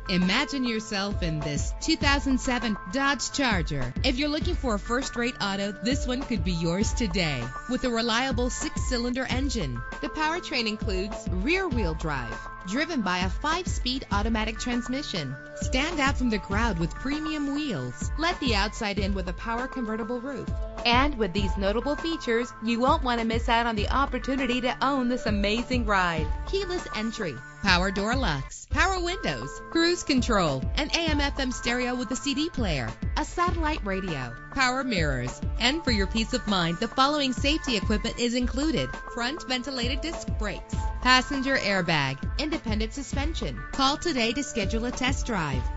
Imagine yourself in this 2007 Dodge Charger. If you're looking for a first-rate auto, this one could be yours today. With a reliable 6-cylinder engine, the powertrain includes rear-wheel drive, driven by a 5-speed automatic transmission. Stand out from the crowd with premium wheels. Let the outside in with a power convertible roof. And with these notable features, you won't want to miss out on the opportunity to own this amazing ride. Keyless entry, power door locks, power windows, cruise control, an AM/FM stereo with a CD player, a satellite radio, power mirrors. And for your peace of mind, the following safety equipment is included: front ventilated disc brakes, passenger airbag, independent suspension. Call today to schedule a test drive.